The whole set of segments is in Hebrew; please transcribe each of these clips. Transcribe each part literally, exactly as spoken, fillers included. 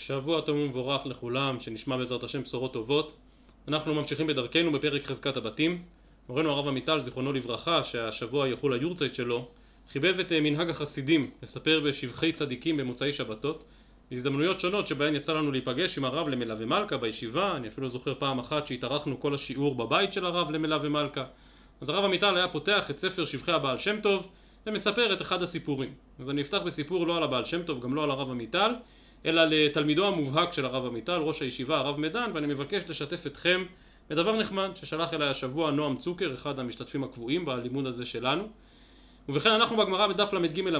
שבוע טוב ומבורך לכולם, שנשמע בעזרת השם בשורות טובות. אנחנו ממשיכים בדרכנו בפרק חזקת הבתים. מורנו הרב עמיטל, זיכרונו לברכה, שהשבוע יחול היורצייט שלו, חיבב את מנהג החסידים לספר בשבחי צדיקים במוצאי שבתות, בהזדמנויות שונות שבהן יצא לנו להיפגש עם הרב למלה ומלכה בישיבה. אני אפילו זוכר פעם אחת שהתארחנו כל השיעור בבית של הרב למלה ומלכה. אז הרב עמיטל היה פותח את ספר שבחי הבעל שם טוב ומספר את אחד הסיפורים. אז אני אפתח בסיפור לא על הבעל שם טוב, גם לא על הרב עמיטל, אלא לתלמידו המובהק של הרב עמיטל, ראש הישיבה הרב מדן, ואני מבקש לשתף אתכם בדבר נחמד ששלח אליי השבוע נועם צוקר, אחד המשתתפים הקבועים בלימוד הזה שלנו. ובכן אנחנו בגמרא בדף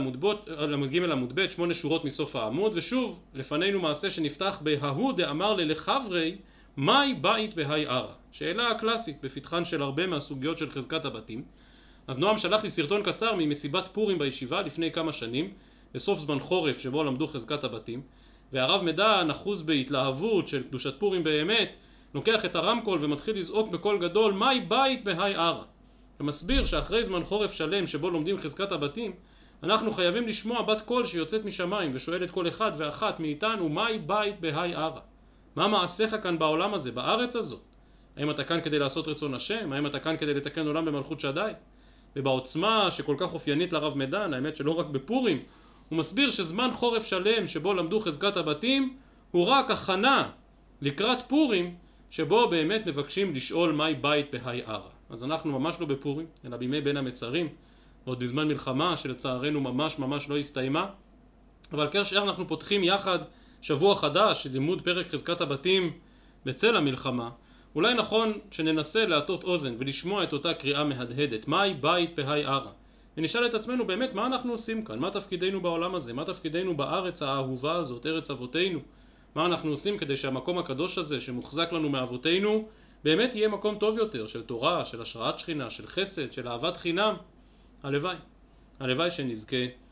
למ"ג עמוד ב', שמונה שורות מסוף העמוד, ושוב לפנינו מעשה שנפתח בהוא דאמר לחברי מאי בית בהי ערה. שאלה קלאסית בפתחן של הרבה מהסוגיות של חזקת הבתים. אז נועם שלח לי סרטון קצר ממסיבת פורים בישיבה לפני כמה שנים, בסוף זמן חורף שבו למדו חזקת הבתים, והרב מדן, אחוז בהתלהבות של קדושת פורים באמת, לוקח את הרמקול ומתחיל לזעוק בקול גדול מאי בית בהי ערה. ומסביר שאחרי זמן חורף שלם שבו לומדים חזקת הבתים, אנחנו חייבים לשמוע בת קול שיוצאת משמיים ושואלת כל אחד ואחת מאיתנו מאי בית בהי ערה. מה מעשיך כאן בעולם הזה, בארץ הזאת? האם אתה כאן כדי לעשות רצון השם? האם אתה כאן כדי לתקן עולם במלכות שדי? ובעוצמה שכל כך אופיינית לרב מדן, האמת שלא רק בפורים, הוא מסביר שזמן חורף שלם שבו למדו חזקת הבתים הוא רק הכנה לקראת פורים שבו באמת מבקשים לשאול מהי בית בהי ערה. אז אנחנו ממש לא בפורים, אלא בימי בין המצרים, ועוד בזמן מלחמה שלצערנו ממש ממש לא הסתיימה. אבל כאשר אנחנו פותחים יחד שבוע חדש של לימוד פרק חזקת הבתים בצל המלחמה, אולי נכון שננסה להטות אוזן ולשמוע את אותה קריאה מהדהדת, מהי בית בהי ערה. ונשאל את עצמנו באמת מה אנחנו עושים כאן, מה תפקידנו בעולם הזה, מה תפקידנו בארץ האהובה הזאת, ארץ אבותינו, מה אנחנו עושים כדי שהמקום הקדוש הזה שמוחזק לנו מאבותינו באמת יהיה מקום טוב יותר, של תורה, של השראת שכינה, של חסד, של אהבת חינם. הלוואי, הלוואי שנזכה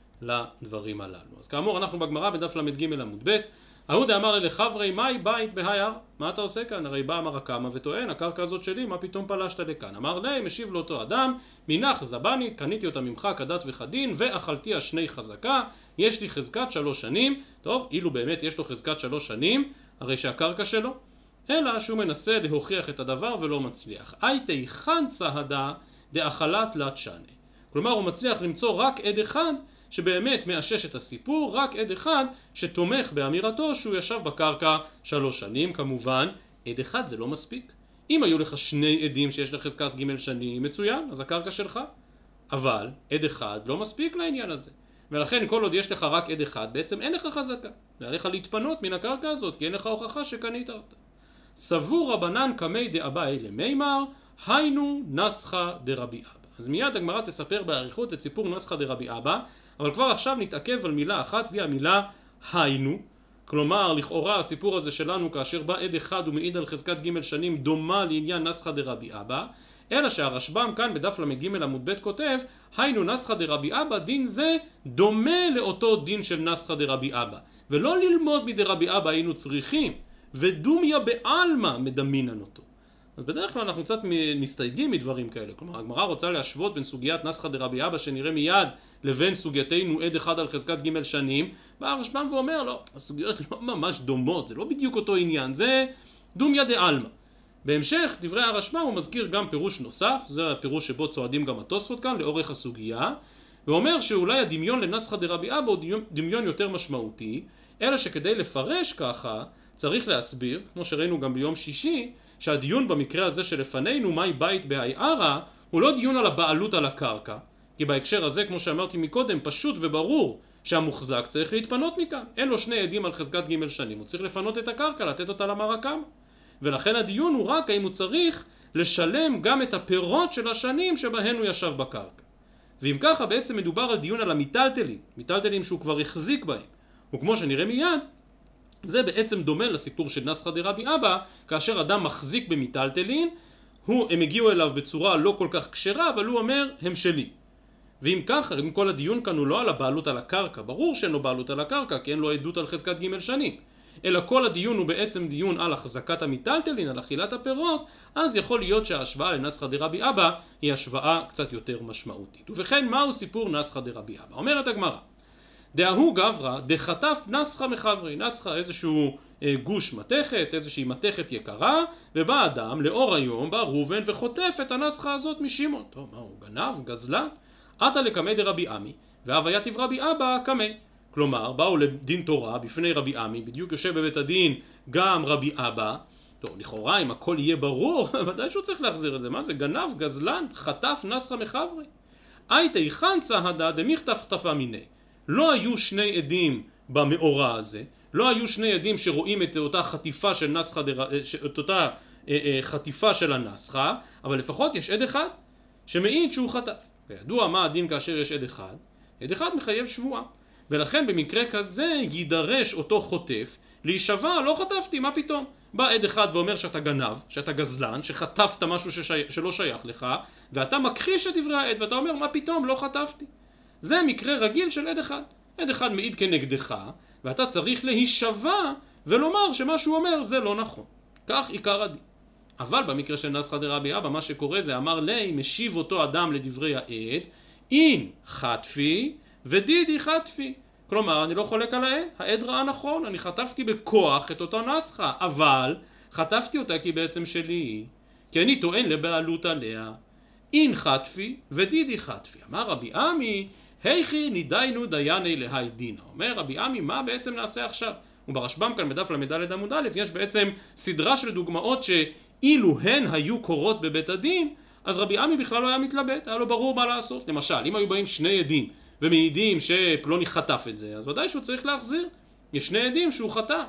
לדברים הללו. אז כאמור אנחנו בגמרא בדף למ"ג עמוד ב', ההוא דאמר לחברי מאי בית בהי ערה. מה אתה עושה כאן? הרי בא אמר הקמא וטוען, הקרקע הזאת שלי, מה פתאום פלשת לכאן? אמר לי, משיב לאותו אדם, מנח זבנית, קניתי אותה ממך כדת וכדין, ואכלתי השני חזקה, יש לי חזקת שלוש שנים. טוב, אילו באמת יש לו חזקת שלוש שנים, הרי שהקרקע שלו, אלא שהוא מנסה להוכיח את הדבר ולא מצליח. הייתי חנצה הדה דאכלה תלת שנה. כלומר הוא מצליח למצוא רק עד אחד שבאמת מאשש את הסיפור, רק עד אחד שתומך באמירתו שהוא ישב בקרקע שלוש שנים. כמובן, עד אחד זה לא מספיק. אם היו לך שני עדים שיש לך חזקת ג' שנים, מצוין, אז הקרקע שלך. אבל עד אחד לא מספיק לעניין הזה. ולכן כל עוד יש לך רק עד אחד, בעצם אין לך חזקה. ועליך להתפנות מן הקרקע הזאת, כי אין לך הוכחה שקנית אותה. סבור רבנן קמי דאביי למימר, היינו נסחה דרבי אבא. אז מיד הגמרא תספר באריכות את סיפור נסחה דרבי אבא, אבל כבר עכשיו נתעכב על מילה אחת והיא המילה היינו. כלומר לכאורה הסיפור הזה שלנו כאשר בא עד אחד ומעיד על חזקת ג' שנים דומה לעניין נסחה דרבי אבא, אלא שהרשב"ם כאן בדף למ"ג עמוד ב' כותב היינו נסחה דרבי אבא, דין זה דומה לאותו דין של נסחה דרבי אבא, ולא ללמוד מדרבי אבא היינו צריכים, ודומיה בעלמא מדמינן אותו. אז בדרך כלל אנחנו קצת מסתייגים מדברים כאלה. כלומר, הגמרא רוצה להשוות בין סוגיית נסחה דרבי אבא שנראה מיד לבין סוגייתנו עד אחד על חזקת ג' שנים. בא הרשב"ם ואומר, לא, הסוגיות לא ממש דומות, זה לא בדיוק אותו עניין, זה דומיה דעלמא. בהמשך, דברי הרשב"ם הוא מזכיר גם פירוש נוסף, זה הפירוש שבו צועדים גם התוספות כאן לאורך הסוגיה, ואומר שאולי הדמיון לנסחה דרבי אבא הוא דמיון יותר משמעותי, אלא שכדי לפרש ככה צריך להסביר, כמו שראינו גם ביום שישי, שהדיון במקרה הזה שלפנינו, מהי בית בהי ערה, הוא לא דיון על הבעלות על הקרקע, כי בהקשר הזה, כמו שאמרתי מקודם, פשוט וברור שהמוחזק צריך להתפנות מכאן. אין לו שני עדים על חזקת ג' שנים, הוא צריך לפנות את הקרקע, לתת אותה למרקם. ולכן הדיון הוא רק האם הוא צריך לשלם גם את הפירות של השנים שבהן הוא ישב בקרקע. ואם ככה בעצם מדובר על דיון על המיטלטלים, מיטלטלים שהוא כבר החזיק בהם. וכמו שנראה מיד, זה בעצם דומה לסיפור של נסחה דרבי אבא, כאשר אדם מחזיק במיטלטלין, הוא, הם הגיעו אליו בצורה לא כל כך כשרה, אבל הוא אומר, הם שלי. ואם ככה, אם כל הדיון כאן הוא לא על הבעלות על הקרקע, ברור שאין לו בעלות על הקרקע, כי אין לו עדות על חזקת ג' שנים, אלא כל הדיון הוא בעצם דיון על החזקת המיטלטלין, על אכילת הפירות, אז יכול להיות שההשוואה לנסחה דרבי אבא היא השוואה קצת יותר משמעותית. ובכן, מהו סיפור נסחה דרבי אבא? אומרת הגמרא, דאהו גברא דחטף נסחה מחברי. נסחה איזשהו גוש מתכת, איזושהי מתכת יקרה, ובא אדם לאור היום, בא ראובן וחוטף את הנסחה הזאת משמעון. טוב, מה הוא גנב? גזלן? עתה לקמי דרבי עמי, והווייתיו רבי אבא קמי. כלומר, באו לדין תורה בפני רבי עמי, בדיוק יושב בבית הדין גם רבי אבא. טוב, לכאורה אם הכל יהיה ברור, ודאי שהוא צריך להחזיר את זה. מה זה? גנב, גזלן, חטף נסחה מחברי. הייתי חנצה הדה דמיכתף חטפה מיני. לא היו שני עדים במאורע הזה, לא היו שני עדים שרואים את אותה חטיפה של נסחה, את אותה חטיפה של הנסחה, אבל לפחות יש עד אחד שמעיד שהוא חטף. וידוע מה הדין כאשר יש עד אחד? עד אחד מחייב שבועה. ולכן במקרה כזה יידרש אותו חוטף להישבע, לא חטפתי, מה פתאום? בא עד אחד ואומר שאתה גנב, שאתה גזלן, שחטפת משהו ששי... שלא שייך לך, ואתה מכחיש את דברי העד, ואתה אומר, מה פתאום, לא חטפתי. זה מקרה רגיל של עד אחד. עד אחד מעיד כנגדך, ואתה צריך להישבע ולומר שמה שהוא אומר זה לא נכון. כך עיקר הדין. אבל במקרה של נסחא דרבי אבא, מה שקורה זה אמר לי, משיב אותו אדם לדברי העד, אין חטפי ודידי חטפי. כלומר, אני לא חולק על העד, העד ראה נכון, אני חטפתי בכוח את אותו נסחא, אבל חטפתי אותה כי בעצם שלי, כי אני טוען לבעלות עליה. אין חטפי ודידי חטפי. אמר רבי עמי, היכי נידיינו דייני להי דינה. אומר רבי עמי, מה בעצם נעשה עכשיו? וברשב"ם כאן בדף למדלת עמוד א' יש בעצם סדרה של דוגמאות שאילו הן היו קורות בבית הדין, אז רבי עמי בכלל לא היה מתלבט, היה לו ברור מה לעשות. למשל, אם היו באים שני עדים ומעידים שפלוני חטף את זה, אז ודאי שהוא צריך להחזיר. יש שני עדים שהוא חטף.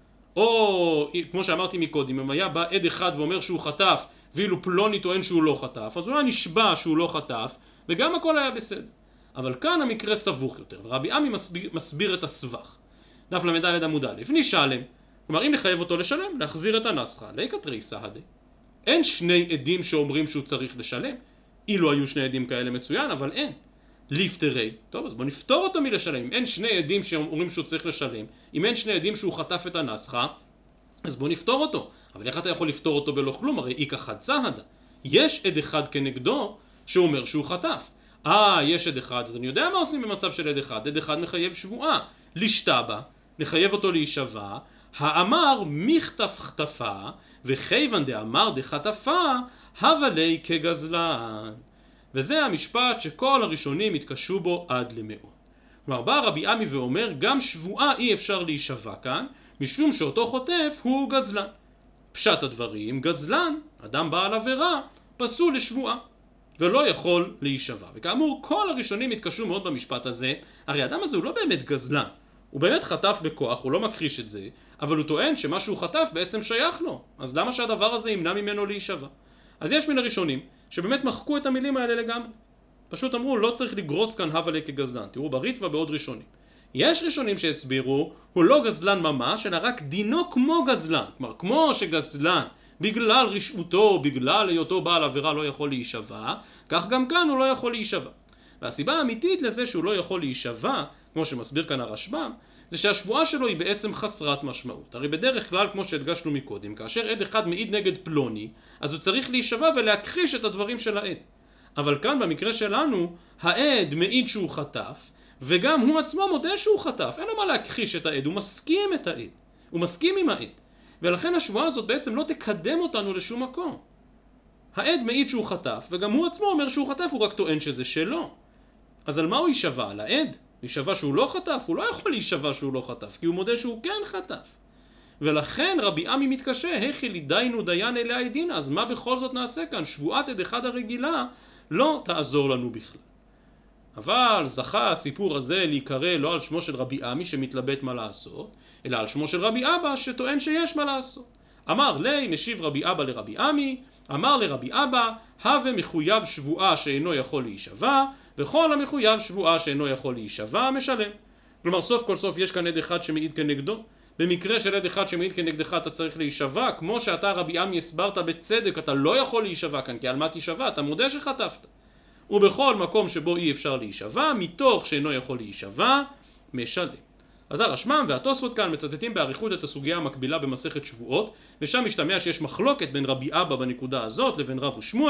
או כמו שאמרתי מקודם, אם היה בא עד אחד ואומר שהוא חטף, ואילו פלוני טוען שהוא לא חטף, אז הוא היה נשבע שהוא לא חטף, וגם הכל היה בסדר. אבל כאן המקרה סבוך יותר, ורבי עמי מסביר, מסביר את הסבך. דף למדלת עמוד א', נשלם. כלומר, אם נחייב אותו לשלם, להחזיר את הנסחא, ליקא תריסא הדי. אין שני עדים שאומרים שהוא צריך לשלם. אילו היו שני עדים כאלה מצוין, אבל אין. ליפטרי. טוב, אז בוא נפתור אותו מלשלם. אם אין שני עדים שאומרים שהוא צריך לשלם, אם אין שני עדים שהוא חטף את הנסחא, אז בוא נפתור אותו. אבל איך אתה יכול לפתור אותו בלא כלום? הרי איקא חצה הדה. יש עד אחד כנגדו שאומר שהוא חטף. אה, יש עד אחד, אז אני יודע מה עושים במצב של עד אחד. עד אחד מחייב שבועה. לשתבע, נחייב אותו להישבע, האמר מכתף חטפה, וכיוון דאמר דחטפה, הווה לי כגזלן. וזה המשפט שכל הראשונים התקשו בו עד למאוד. כלומר, בא רבי עמי ואומר, גם שבועה אי אפשר להישבע כאן, משום שאותו חוטף הוא גזלן. פשט הדברים, גזלן, אדם בעל עבירה, פסול לשבועה, ולא יכול להישבע. וכאמור, כל הראשונים התקשו מאוד במשפט הזה, הרי האדם הזה הוא לא באמת גזלן, הוא באמת חטף בכוח, הוא לא מכחיש את זה, אבל הוא טוען שמה שהוא חטף בעצם שייך לו. אז למה שהדבר הזה ימנע ממנו להישבע? אז יש מן הראשונים שבאמת מחקו את המילים האלה לגמרי. פשוט אמרו, לא צריך לגרוס כאן הווה לי כגזלן. תראו בריטב"א בעוד ראשונים. יש ראשונים שהסבירו, הוא לא גזלן ממש, אלא רק דינו כמו גזלן. כלומר, כמו שגזלן, בגלל רשעותו, בגלל היותו בעל עבירה לא יכול להישבע, כך גם כאן הוא לא יכול להישבע. והסיבה האמיתית לזה שהוא לא יכול להישבע, כמו שמסביר כאן הרשב"ם, זה שהשבועה שלו היא בעצם חסרת משמעות. הרי בדרך כלל, כמו שהדגשנו מקודם, כאשר עד אחד מעיד נגד פלוני, אז הוא צריך להישבע ולהכחיש את הדברים של העד. אבל כאן במקרה שלנו, העד מעיד שהוא חטף, וגם הוא עצמו מודה שהוא חטף. אין לו מה להכחיש את העד, הוא מסכים את העד. הוא מסכים עם העד. ולכן השבועה הזאת בעצם לא תקדם אותנו לשום מקום. העד מעיד שהוא חטף, וגם הוא עצמו אומר שהוא חטף, הוא רק טוען שזה שלו. אז על מה הוא יישבע? על העד? יישבע שהוא לא חטף? הוא לא יכול להישבע שהוא לא חטף, כי הוא מודה שהוא כן חטף. ולכן רבי עמי מתקשה, היכי לידיינו דיין אלי העדין, אז מה בכל זאת נעשה כאן? שבועת עד אחד הרגילה לא תעזור לנו בכלל. אבל זכה הסיפור הזה להיקרא לא על שמו של רבי עמי שמתלבט מה לעשות, אלא על שמו של רבי אבא שטוען שיש מה לעשות. אמר לי, משיב רבי אבא לרבי עמי, אמר לרבי אבא, הווה מחויב שבועה שאינו יכול להישבע, וכל המחויב שבועה שאינו יכול להישבע משלם. כלומר, סוף כל סוף יש כאן עד אחד שמעיד כנגדו. במקרה של עד אחד שמעיד כנגדך אתה צריך להישבע, כמו שאתה רבי עמי הסברת בצדק, אתה לא יכול להישבע כאן, כי על מה תישבע? אתה מודה שחטפת. ובכל מקום שבו אי אפשר להישבע, מתוך שאינו יכול להישבע, משלם. אז הרשב"ם והתוספות כאן מצטטים באריכות את הסוגיה המקבילה במסכת שבועות, ושם משתמע שיש מחלוקת בין רבי אבא בנקודה הזאת לבין רב ושמואל,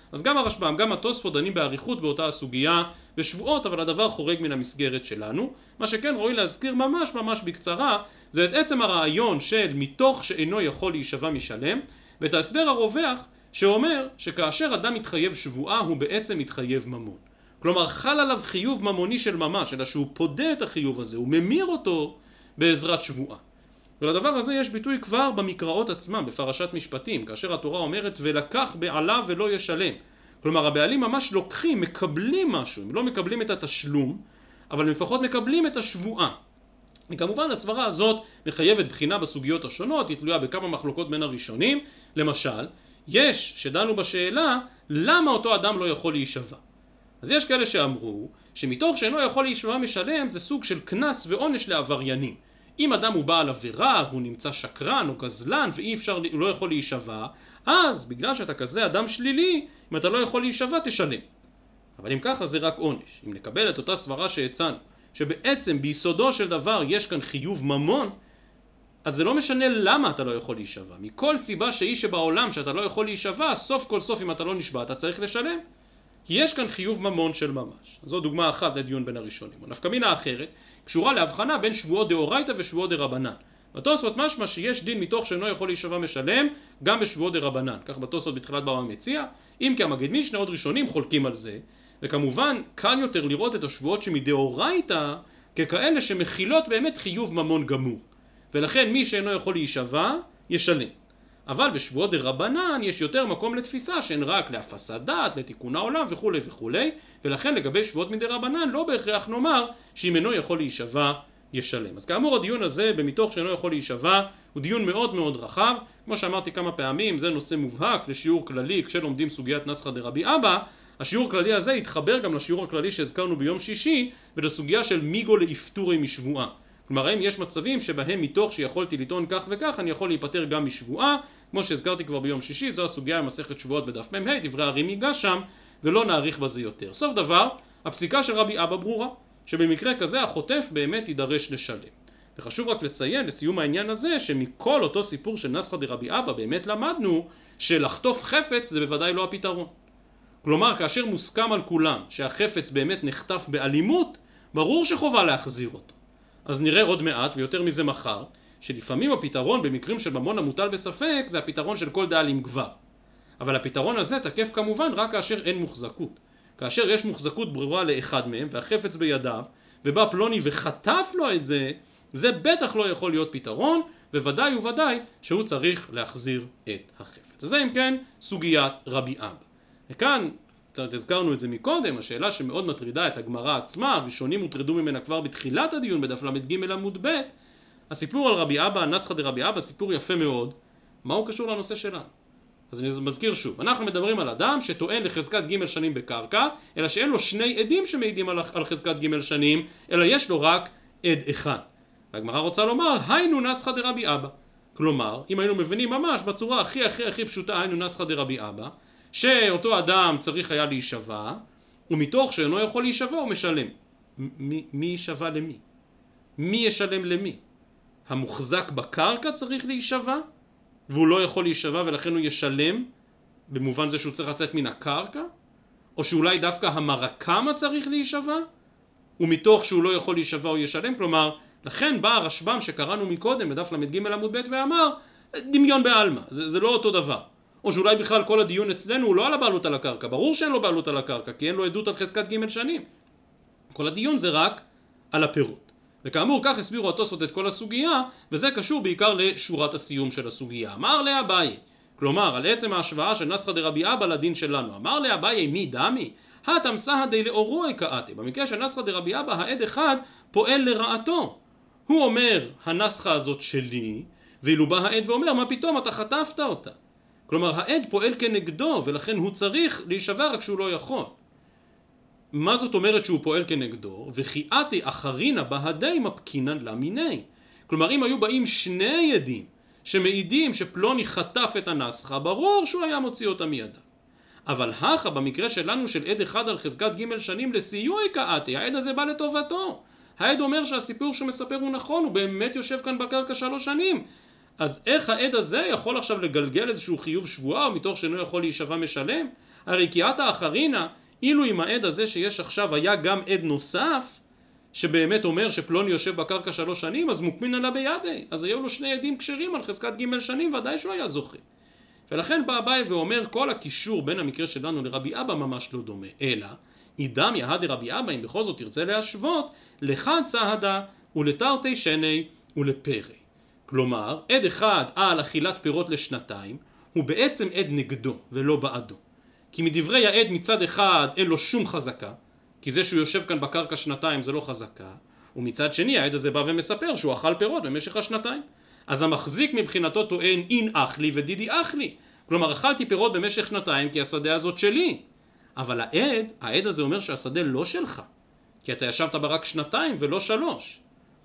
אז גם הרשב"ם, גם התוספות דנים באריכות באותה הסוגיה בשבועות, אבל הדבר חורג מן המסגרת שלנו. מה שכן ראוי להזכיר ממש ממש בקצרה, זה את עצם הרעיון של מתוך שאינו יכול להישבע משלם, ואת ההסבר הרווח שאומר שכאשר אדם מתחייב שבועה הוא בעצם מתחייב ממון. כלומר חל עליו חיוב ממוני של ממש, אלא שהוא פודה את החיוב הזה, הוא ממיר אותו בעזרת שבועה. ולדבר הזה יש ביטוי כבר במקראות עצמם, בפרשת משפטים, כאשר התורה אומרת ולקח בעלה ולא ישלם. כלומר הבעלים ממש לוקחים, מקבלים משהו, הם לא מקבלים את התשלום, אבל לפחות מקבלים את השבועה. וכמובן הסברה הזאת מחייבת בחינה בסוגיות השונות, היא תלויה בכמה מחלוקות בין הראשונים. למשל, יש שדנו בשאלה למה אותו אדם לא יכול להישבע. אז יש כאלה שאמרו שמתוך שאינו יכול להישבע משלם זה סוג של קנס ועונש לעבריינים. אם אדם הוא בעל עבירה והוא נמצא שקרן או גזלן ואי אפשר, הוא לא יכול להישבע, אז בגלל שאתה כזה אדם שלילי, אם אתה לא יכול להישבע תשלם. אבל אם ככה זה רק עונש. אם נקבל את אותה סברה שהצענו, שבעצם ביסודו של דבר יש כאן חיוב ממון, אז זה לא משנה למה אתה לא יכול להישבע. מכל סיבה שהיא שבעולם שאתה לא יכול להישבע, סוף כל סוף אם אתה לא נשבע אתה צריך לשלם. כי יש כאן חיוב ממון של ממש. זו דוגמה אחת לדיון בין הראשונים. נפקא מינה אחרת קשורה להבחנה בין שבועות דאורייתא ושבועות דרבנן. בתוספות משמע שיש דין מתוך שאינו יכול להישבע משלם גם בשבועות דרבנן. כך בתוספות בתחילת בבא מציעא. אם כי המגיד משנה עוד ראשונים חולקים על זה, וכמובן קל יותר לראות את השבועות שמדאורייתא ככאלה שמכילות באמת חיוב ממון גמור. ולכן מי שאינו יכול להישבע ישלם. אבל בשבועות דרבנן יש יותר מקום לתפיסה שהן רק להפסת דעת, לתיקון העולם וכו' וכו'. ולכן לגבי שבועות מדרבנן לא בהכרח נאמר שאם אינו יכול להישבע ישלם. אז כאמור הדיון הזה במתוך שאינו יכול להישבע הוא דיון מאוד מאוד רחב. כמו שאמרתי כמה פעמים, זה נושא מובהק לשיעור כללי כשלומדים סוגיית נסחא דרבי אבא. השיעור הכללי הזה יתחבר גם לשיעור הכללי שהזכרנו ביום שישי ולסוגיה של מיגו לאפטורי משבועה. כלומר, האם יש מצבים שבהם מתוך שיכולתי לטעון כך וכך, אני יכול להיפטר גם משבועה, כמו שהזכרתי כבר ביום שישי, זו הסוגיה במסכת שבועות בדף מ"ה, דברי הרי"ם ייגש שם, ולא נאריך בזה יותר. סוף דבר, הפסיקה של רבי אבא ברורה, שבמקרה כזה החוטף באמת יידרש לשלם. וחשוב רק לציין לסיום העניין הזה, שמכל אותו סיפור של נסחא דרבי אבא באמת למדנו, שלחטוף חפץ זה בוודאי לא הפתרון. כלומר, כאשר מוסכם על כולם שהחפץ באמת נחטף באלימות, ברור שחובה להחזיר אותו. אז נראה עוד מעט ויותר מזה מחר, שלפעמים הפתרון במקרים של ממון המוטל בספק זה הפתרון של כל דאלים גבר. אבל הפתרון הזה תקף כמובן רק כאשר אין מוחזקות. כאשר יש מוחזקות ברורה לאחד מהם והחפץ בידיו, ובא פלוני וחטף לו את זה, זה בטח לא יכול להיות פתרון, וודאי וודאי שהוא צריך להחזיר את החפץ. אז זה אם כן סוגיית רבי אבא. וכאן, קצת הזכרנו את זה מקודם, השאלה שמאוד מטרידה את הגמרא עצמה, הראשונים הוטרדו ממנה כבר בתחילת הדיון בדף למ"ג עמוד ב', הסיפור על רבי אבא, נסחא דרבי אבא, סיפור יפה מאוד. מה הוא קשור לנושא שלנו? אז אני מזכיר שוב, אנחנו מדברים על אדם שטוען לחזקת ג' שנים בקרקע, אלא שאין לו שני עדים שמעידים על, על חזקת ג' שנים, אלא יש לו רק עד אחד. והגמרא רוצה לומר, היינו נסחא דרבי אבא. כלומר, אם היינו מבינים ממש בצורה הכי הכי הכי פשוטה, היינו נסחא דרבי אבא, שאותו אדם צריך היה להישבע, ומתוך שאינו יכול להישבע הוא משלם. מי, מי יישבע למי? מי ישלם למי? המוחזק בקרקע צריך להישבע, והוא לא יכול להישבע ולכן הוא ישלם, במובן זה שהוא צריך לצאת מן הקרקע? או שאולי דווקא המרקמה צריך להישבע, ומתוך שהוא לא יכול להישבע הוא ישלם? כלומר, לכן בא הרשב"ם שקראנו מקודם בדף למ"ג עמוד ב' ואמר, דמיון בעלמא, זה, זה לא אותו דבר. או שאולי בכלל כל הדיון אצלנו הוא לא על הבעלות על הקרקע, ברור שאין לו בעלות על הקרקע, כי אין לו עדות על חזקת ג' שנים. כל הדיון זה רק על הפירוט. וכאמור, כך הסבירו התוספות את כל הסוגיה, וזה קשור בעיקר לשורת הסיום של הסוגיה. אמר לאביי, כלומר, על עצם ההשוואה של נסחא דרבי אבא לדין שלנו. אמר לאביי, מי דמי? הטם סהא די לאורוי קאתי. במקרה של נסחא דרבי אבא, העד אחד פועל לרעתו. הוא אומר, הנסחא הזאת שלי, ואילו בא העד ואומר, מה פתאום אתה חטפת אותה? כלומר, העד פועל כנגדו, ולכן הוא צריך להישבע רק שהוא לא יכול. מה זאת אומרת שהוא פועל כנגדו? וכי אתי אחרינה בהדי מפקינן לה מיני. כלומר, אם היו באים שני עדים שמעידים שפלוני חטף את הנסחא, ברור שהוא היה מוציא אותה מידה. אבל הכה במקרה שלנו של עד אחד על חזקת ג' שנים לסיועי כאתי, העד הזה בא לטובתו. העד אומר שהסיפור שמספר הוא נכון, הוא באמת יושב כאן בקרקע שלוש שנים. אז איך העד הזה יכול עכשיו לגלגל איזשהו חיוב שבועה, או מתוך שאינו יכול להישבע משלם? הרי קיאתא אחרינא, אילו עם העד הזה שיש עכשיו היה גם עד נוסף, שבאמת אומר שפלוני יושב בקרקע שלוש שנים, אז מוקמין עלה בידי, אז היו לו שני עדים כשרים על חזקת ג' שנים, ודאי שהוא היה זוכה. ולכן בא אביי ואומר, כל הקישור בין המקרה שלנו לרבי אבא ממש לא דומה, אלא, אידם יהד רבי אבא, אם בכל זאת תרצה להשוות, לחד צהדה ולתרתי שני ולפרי. כלומר, עד אחד על אכילת פירות לשנתיים, הוא בעצם עד נגדו ולא בעדו. כי מדברי העד מצד אחד אין לו שום חזקה, כי זה שהוא יושב כאן בקרקע שנתיים זה לא חזקה, ומצד שני העד הזה בא ומספר שהוא אכל פירות במשך השנתיים. אז המחזיק מבחינתו טוען אין אך לי ודידי אך לי. כלומר, אכלתי פירות במשך שנתיים כי השדה הזאת שלי. אבל העד, העד הזה אומר שהשדה לא שלך, כי אתה ישבת בה רק שנתיים ולא שלוש.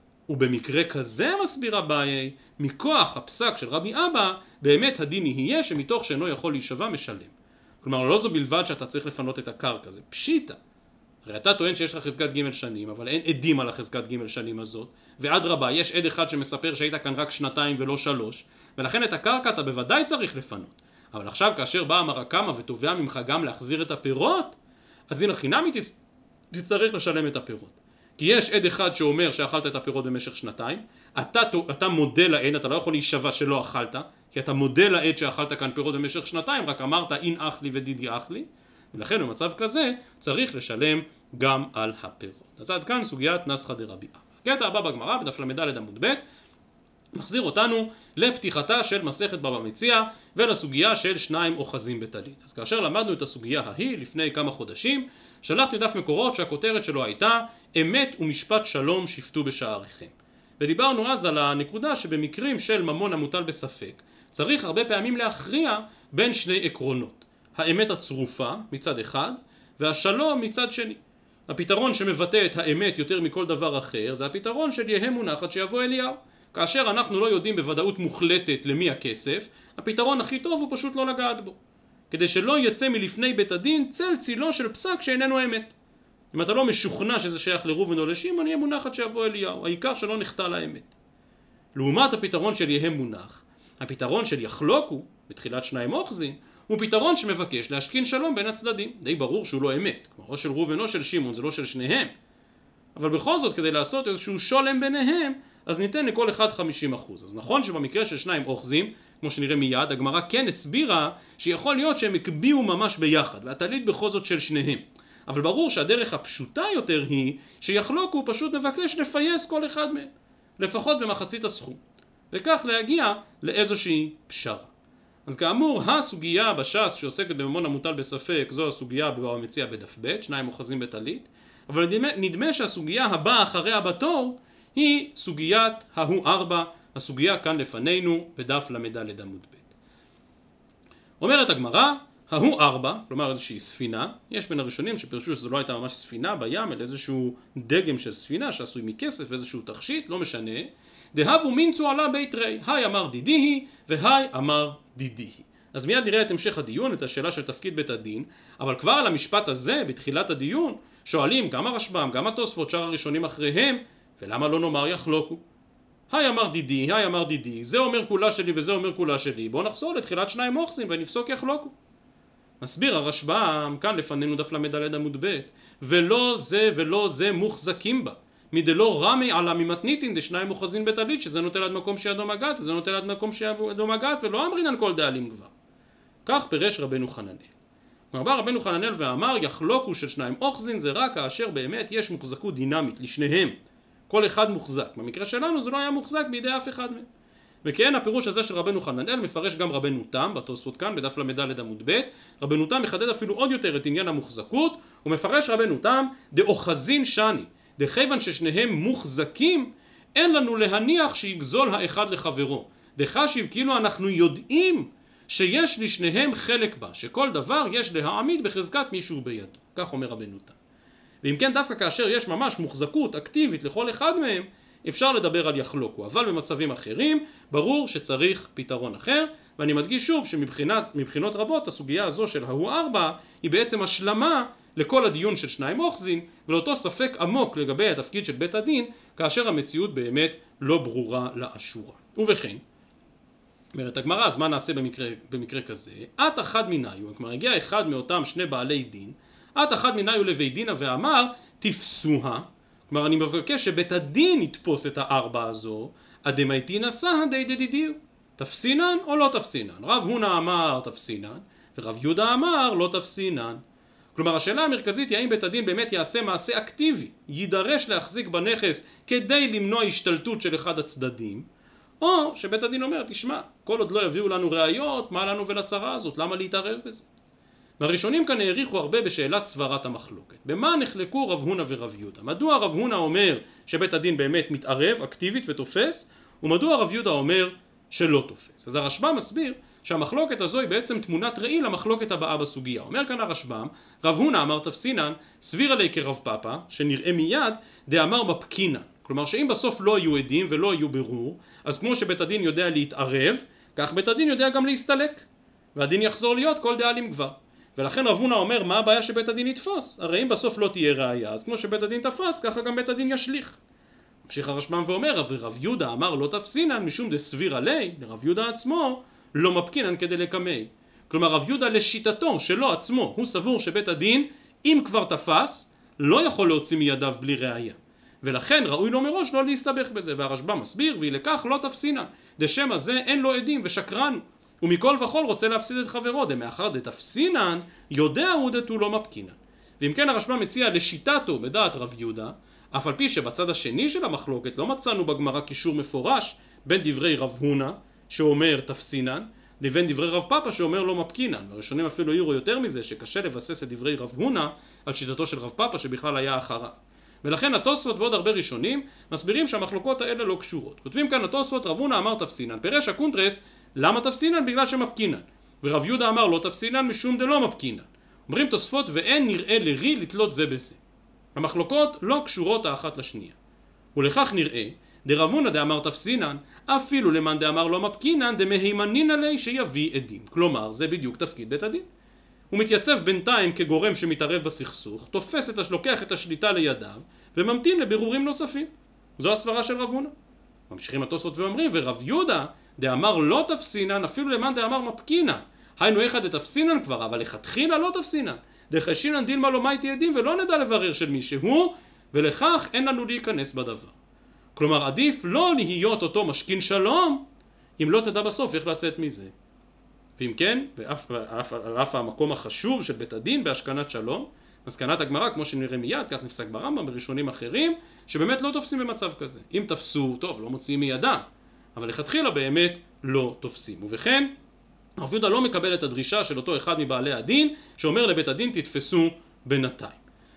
ובמקרה כזה מסביר אביי, מכוח הפסק של רבי אבא, באמת הדין יהיה שמתוך שאינו יכול להישבע משלם. כלומר, לא זו בלבד שאתה צריך לפנות את הקרקע, זה פשיטה. הרי אתה טוען שיש לך חזקת ג' שנים, אבל אין עדים על החזקת ג' שנים הזאת, ועד רבה, יש עד אחד שמספר שהיית כאן רק שנתיים ולא שלוש, ולכן את הקרקע אתה בוודאי צריך לפנות. אבל עכשיו כאשר באה מרקמה ותובע ממך גם להחזיר את הפירות, אז הנה חינמי תצ... תצטרך לשלם את הפירות. כי יש עד אחד שאומר שאכלת את הפירות במשך שנתיים, אתה, אתה מודה לעד, אתה לא יכול להישבע שלא אכלת, כי אתה מודה לעד שאכלת כאן פירות במשך שנתיים, רק אמרת אין אך לי ודידי אך לי, ולכן במצב כזה צריך לשלם גם על הפירות. אז עד כאן סוגיית נסחא דרבי אבא. קטע הבא בגמרא בדף למד עמוד ב' מחזיר אותנו לפתיחתה של מסכת בבא מציעא ולסוגיה של שניים אוחזים בטלית. אז כאשר למדנו את הסוגיה ההיא לפני כמה חודשים, שלחתי דף מקורות שהכותרת שלו הייתה אמת ומשפט שלום שפטו בשעריכם. ודיברנו אז על הנקודה שבמקרים של ממון המוטל בספק צריך הרבה פעמים להכריע בין שני עקרונות, האמת הצרופה מצד אחד והשלום מצד שני. הפתרון שמבטא את האמת יותר מכל דבר אחר זה הפתרון של יהא מונחת שיבוא אליהו. כאשר אנחנו לא יודעים בוודאות מוחלטת למי הכסף, הפתרון הכי טוב הוא פשוט לא לגעת בו, כדי שלא יצא מלפני בית הדין צל צילו של פסק שאיננו אמת. אם אתה לא משוכנע שזה שייך לראובן או לשמעון, יהיה מונחת שיבוא אליהו, העיקר שלא נחטא לאמת. לעומת הפתרון של יהא מונח, הפתרון של יחלוקו בתחילת שניים אוחזין הוא פתרון שמבקש להשכין שלום בין הצדדים. די ברור שהוא לא אמת, כמו או של ראובן או של שמעון, זה לא של שניהם, אבל בכל זאת כדי לעשות איזשהו שולם ביניהם אז ניתן לכל אחד חמישים אחוז. אז נכון שבמקרה של שניים אוחזים, כמו שנראה מיד, הגמרא כן הסבירה שיכול להיות שהם הקביעו ממש ביחד, והטלית בכל זאת של שניהם. אבל ברור שהדרך הפשוטה יותר היא שיחלוקו פשוט מבקש לפייס כל אחד מהם, לפחות במחצית הסכום, וכך להגיע לאיזושהי פשרה. אז כאמור, הסוגיה בש"ס שעוסקת בממון המוטל בספק, זו הסוגיה בבבא מציעא בדף ב', שניים אוחזים בטלית, אבל נדמה, נדמה שהסוגיה הבאה אחריה בתור היא סוגיית ההוא ארבע, הסוגיה כאן לפנינו בדף למד עמוד ב'. אומרת הגמרא, ההוא ארבע, כלומר איזושהי ספינה, יש בין הראשונים שפרשו שזו לא הייתה ממש ספינה בים, אלא איזשהו דגם של ספינה שעשוי מכסף ואיזשהו תכשיט, לא משנה, דהבו מינצו עלה בית רי, היי אמר דידיהי והי אמר דידיהי. אז מיד נראה את המשך הדיון, את השאלה של תפקיד בית הדין, אבל כבר על המשפט הזה, בתחילת הדיון, שואלים גם הרשב"ם, גם התוספות, שאר הראשונים אחריהם, ולמה לא נאמר יחלוקו? היי אמר דידי, היי אמר דידי, זה אומר כולה שלי וזה אומר כולה שלי, בואו נחזור לתחילת שניים אוחזים ונפסוק יחלוקו. מסביר הרשב"ם, כאן לפנינו דף למד עמוד ב', ולא זה ולא זה מוחזקים בה, מדלא רמי עלה ממתניתין דשניים אוחזין בטלית, שזה נוטל עד מקום שידו מגעת, וזה נוטל עד מקום שידו מגעת, ולא אמרינן כל דאלים כבר. כך פירש רבנו חננאל. בא רבנו חננאל ואמר, יחלוקו של שניים אוחזין זה רק כאשר באמת יש מוחזקות דינמית לשניהם. כל אחד מוחזק. במקרה שלנו זה לא היה מוחזק בידי אף אחד מהם. וכן הפירוש הזה של רבנו חננאל מפרש גם רבנו תם, בתוספות כאן בדף למד עמוד ב', רבנו תם מחדד אפילו עוד יותר את עניין המוחזקות, ומפרש רבנו תם, דאוחזין שני, דכיוון ששניהם מוחזקים, אין לנו להניח שיגזול האחד לחברו. דחשיב כאילו אנחנו יודעים שיש לשניהם חלק בה, שכל דבר יש להעמיד בחזקת מישהו בידו. כך אומר רבנו תם. ואם כן דווקא כאשר יש ממש מוחזקות אקטיבית לכל אחד מהם, אפשר לדבר על יחלוקו, אבל במצבים אחרים ברור שצריך פתרון אחר, ואני מדגיש שוב שמבחינת מבחינות רבות הסוגיה הזו של ההוא ארבע היא בעצם השלמה לכל הדיון של שניים אוחזין, ולאותו ספק עמוק לגבי התפקיד של בית הדין, כאשר המציאות באמת לא ברורה לאשורה. ובכן, אומרת הגמרא, אז מה נעשה במקרה, במקרה כזה? את אחד מניו, כלומר הגיע אחד מאותם שני בעלי דין, את אחד מניו לבית דינה ואמר תפסוה, כלומר אני מבקש שבית הדין יתפוס את הארבע הזו, אדמייתינא סהא די דדידיהו, תפסינן או לא תפסינן? רב הונא אמר תפסינן ורב יהודה אמר לא תפסינן. כלומר השאלה המרכזית היא האם בית הדין באמת יעשה מעשה אקטיבי, יידרש להחזיק בנכס כדי למנוע השתלטות של אחד הצדדים, או שבית הדין אומר, תשמע, כל עוד לא יביאו לנו ראיות, מה לנו ולצרה הזאת, למה להתערב בזה? והראשונים כאן העריכו הרבה בשאלת סברת המחלוקת. במה נחלקו רב הונא ורב יהודה? מדוע רב הונא אומר שבית הדין באמת מתערב אקטיבית ותופס, ומדוע רב יהודה אומר שלא תופס? אז הרשב"ם מסביר שהמחלוקת הזו היא בעצם תמונת ראי למחלוקת הבאה בסוגיה. אומר כאן הרשב"ם, רב הונא אמר תפסינן, סביר עלי כרב פאפא, שנראה מיד, דאמר מפקינן. כלומר שאם בסוף לא יהיו עדים ולא יהיו ברור, אז כמו שבית הדין יודע להתערב, כך בית הדין יודע גם להסתלק, והדין יחזור להיות כל דאלים גבר. ולכן רב הונא אומר, מה הבעיה שבית הדין יתפוס? הרי אם בסוף לא תהיה ראיה, אז כמו שבית הדין תפס, ככה גם בית הדין ישליך. ממשיך הרשב"ם ואומר, ורב יהודה אמר לא תפסינן משום דסביר עלי, לרב יהודה עצמו לא מפקינן כדי לקמי. כלומר רב יהודה לשיטתו שלו עצמו, הוא סבור שבית הדין, אם כבר תפס, לא יכול להוציא מידיו בלי ראיה. ולכן ראוי לו מראש לא להסתבך בזה. והרשב"ם מסביר, והיא לכך לא תפסינן, דשם הזה אין לו עדים ושקרן, ומכל וכל רוצה להפסיד את חברו, דמאחר דתפסינן יודע הוא דתו לא מפקינן. ואם כן הרשב"ם מציע לשיטתו בדעת רב יהודה, אף על פי שבצד השני של המחלוקת לא מצאנו בגמרא קישור מפורש בין דברי רב הונא שאומר תפסינן לבין דברי רב פאפא שאומר לא מפקינן. והראשונים אפילו העירו יותר מזה שקשה לבסס את דברי רב הונא על שיטתו של רב פאפא שבכלל היה אחריו. ולכן התוספות ועוד הרבה ראשונים מסבירים שהמחלוקות האלה לא קשורות. כותבים כאן התוספות, רב הונא אמר תפסינן, פירש הקונטרס, למה תפסינן? בגלל שמפקינן. ורב יהודה אמר לא תפסינן משום דלא מפקינן. אומרים תוספות ואין נראה לרי לתלות זה בזה. המחלוקות לא קשורות האחת לשנייה. ולכך נראה, דרב הונא דאמר תפסינן, אפילו למאן דאמר לא מפקינן, דמהימנין עלי שיביא עדים. כלומר, זה בדיוק תפקיד בית הדין. הוא מתייצב בינתיים כגורם שמתערב בסכסוך, תופס את השלוקח את השליטה לידיו, וממתין לבירורים נוספים. זו הסברה של רב הונא. ממשיכים התוספות ואומרים, ורב יהודה דאמר לא תפסינן, אפילו למאן דאמר מפקינן. היינו אחד דתפסינן כבר, אבל לכתחילה לא תפסינן. דחשינן דילמה לא מייתי עדים, ולא נדע לברר של מי שהוא, ולכך אין לנו להיכנס בדבר. כלומר, עדיף לא להיות אותו משכין שלום, אם לא תדע בסוף איך לצאת מזה. ואם כן, ואף, ואף, על אף המקום החשוב של בית הדין בהשכנת שלום, מסקנת הגמרא, כמו שנראה מיד, כך נפסק ברמב"ם בראשונים אחרים, שבאמת לא תופסים במצב כזה. אם תפסו, טוב, לא מוציאים מידם, אבל לכתחילה באמת לא תופסים. ובכן, רב יהודה לא מקבל את הדרישה של אותו אחד מבעלי הדין, שאומר לבית הדין תתפסו בינתיים.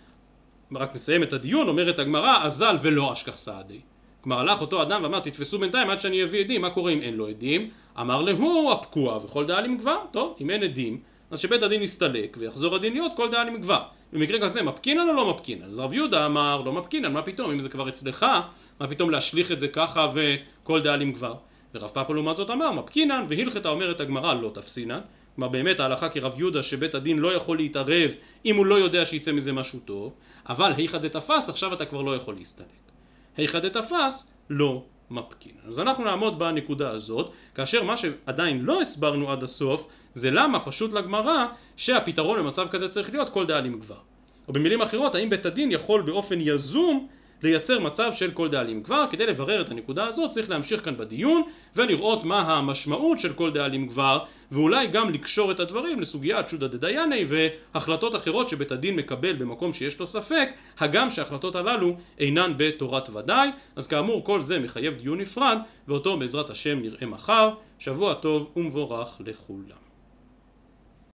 רק נסיים את הדיון, אומרת הגמרא, אזל ולא אשכח סעדי. כלומר הלך אותו אדם ואמר תתפסו בינתיים עד שאני אביא עדים, מה קורה אם אין לו עדים? אמר להו הפקוע וכל דאלים גבר. טוב, אם אין עדים, אז שבית הדין יסתלק ויחזור הדין להיות כל דאלים גבר. במקרה כזה מפקינן או לא מפקינן? אז רב יהודה אמר לא מפקינן, מה פתאום? אם זה כבר אצלך, מה פתאום להשליך את זה ככה וכל דאלים גבר? ורב פאפא לעומת זאת אמר מפקינן, והלכתה אומרת הגמרא לא תפסינן. כלומר באמת ההלכה כרב יהודה שבית הדין לא יכול להתערב אם הוא לא יודע שיצא מזה משהו טוב, אבל היכא דתפס עכשיו אתה כבר לא יכול להסתלק. היכא דתפס לא מפקינן. אז אנחנו נעמוד בנקודה הזאת, כאשר מה שעדיין לא הסברנו עד הסוף זה למה פשוט לגמרא שהפתרון למצב כזה צריך להיות כל דאלים גבר. או במילים אחרות, האם בית הדין יכול באופן יזום לייצר מצב של כל דאלים גבר? כדי לברר את הנקודה הזאת צריך להמשיך כאן בדיון ולראות מה המשמעות של כל דאלים גבר, ואולי גם לקשור את הדברים לסוגיית שודא דדייני והחלטות אחרות שבית הדין מקבל במקום שיש לו ספק, הגם שההחלטות הללו אינן בתורת ודאי. אז כאמור כל זה מחייב דיון נפרד, ואותו בעזרת השם נראה מחר. שבוע טוב ומבורך לכולם.